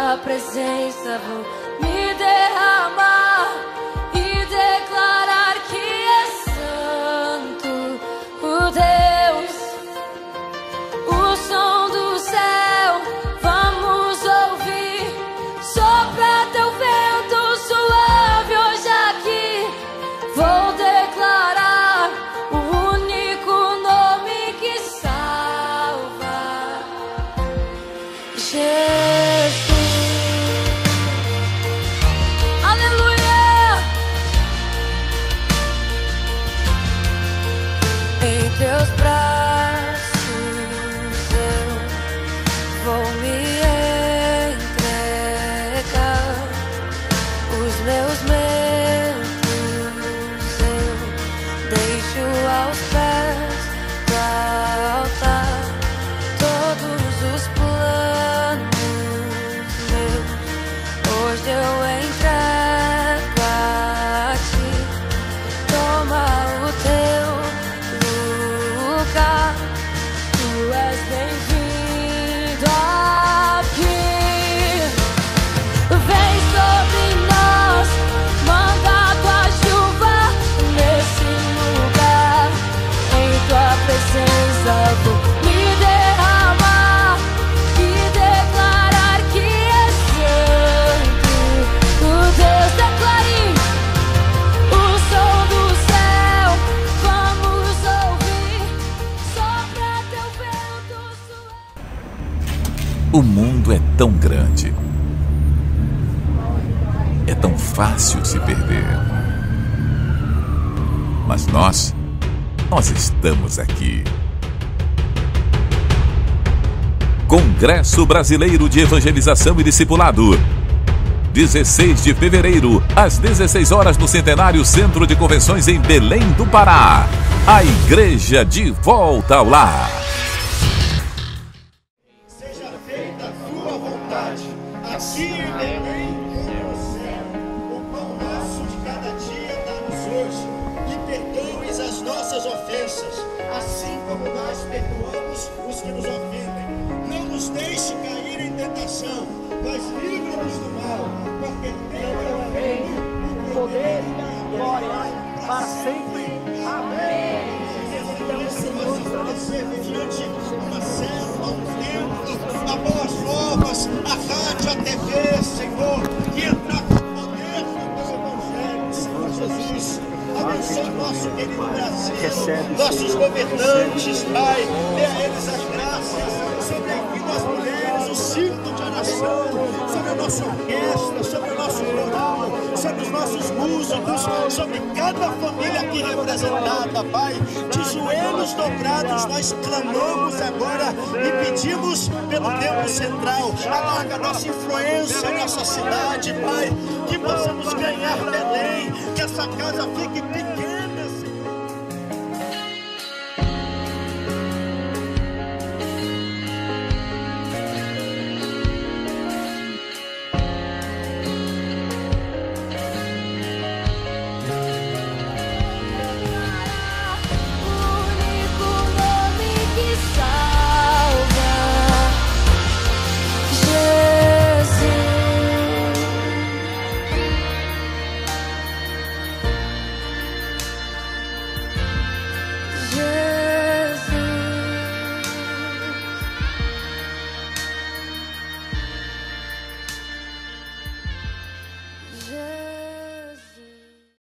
tua presença vou me derramar e declarar que é santo o Deus, o som do céu vamos ouvir. Sopra teu vento suave hoje aqui. Vou declarar o único nome que salva, Jesus. Aleluia! Em teus braços eu vou me entregar. Os meus medos eu deixo aos pés do altar. Todos os planos meus hoje eu entrego a ti. Toma o teu lugar, tu és bem-vindo aqui. Vem sobre nós, manda tua chuva nesse lugar. Em tua presença vou me derramar e declarar que é santo o Deus. Declare o som do céu, vamos ouvir. Sopra teu vento suave. O mundo é tão grande, é tão fácil se perder. Mas nós estamos aqui. Congresso Brasileiro de Evangelização e Discipulado. 16 de fevereiro, às 16 horas no Centenário Centro de Convenções em Belém do Pará. A igreja de volta ao lar. Seja feita a tua vontade, aqui em Belém como no céu. O pão nosso de cada dia dá-nos hoje, e perdoes as nossas ofensas, assim como nós perdoamos os que nos ofendem. Não nos deixe cair em tentação, mas livra-nos do mal, porque teu é o reino, o poder e a glória para sempre. Amém. Diante uma serva, um templo, a boas novas, a rádio, a TV, Senhor, que entrar com poder no teu evangelho, Senhor Jesus. Abençoa nosso querido Brasil, nossos governantes, Pai, dê a eles as graças, sobre as mulheres, o círculo de oração, sobre a nossa orquestra, sobre o nosso coral, sobre os nossos músicos, sobre cada família aqui representada, Pai. De joelhos dobrados nós clamamos agora e pedimos pelo Templo Central. Alarga a nossa influência, a nossa cidade, Pai, que possamos ganhar Belém, que essa casa fique pequena, Senhor. Jesus.